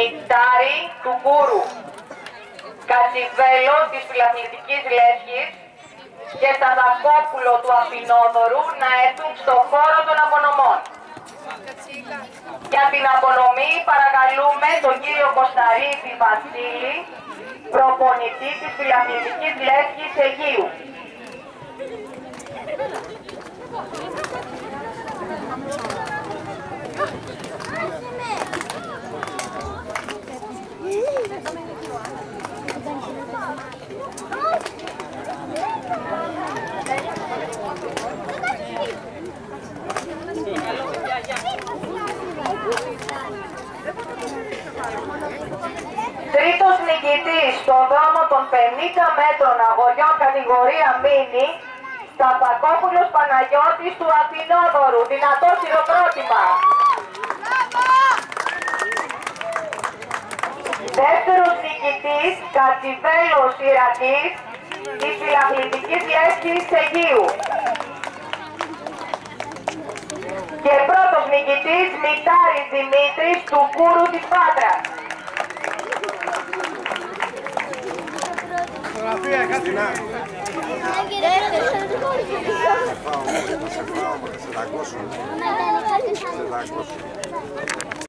Μητάρη του Κούρου, Κατσιβέλο της Φιλαθλητικής Λέσχης και Σαδακόπουλο του Αφινόδωρου να έρθουν στο χώρο των απονομών. Για την απονομή παρακαλούμε τον κύριο Κωνσταρίδη Βασίλη, προπονητή της Φιλαθλητικής Λέσχης Αιγείου. Τρίτος νικητής στο δρόμο των 50 μέτρων αγωριών κατηγορία μίνι, Σταπακόπουλος Παναγιώτης του Αθηνόδωρου. Δυνατό χειροκρότημα. Δεύτερος νικητής, Κατσιβέλος Ιρακής της Φιλαθλητικής Λέσχης Αιγείου. Και πρώτος νικητής, Μητάρης Δημήτρης του Κούρου της Πάτρας. Φωτογραφία, κάτι να. Σε δαγκώσουν.